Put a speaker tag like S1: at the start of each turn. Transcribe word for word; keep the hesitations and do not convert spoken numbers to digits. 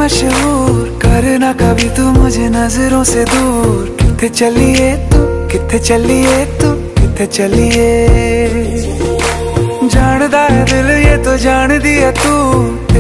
S1: मशहूर, करना कभी तू मुझे नजरों से दूर। किथे चलिए तू, किथे चलिए तू, किथे चलिए। जानदा है दिल ये तो जान दिया तू।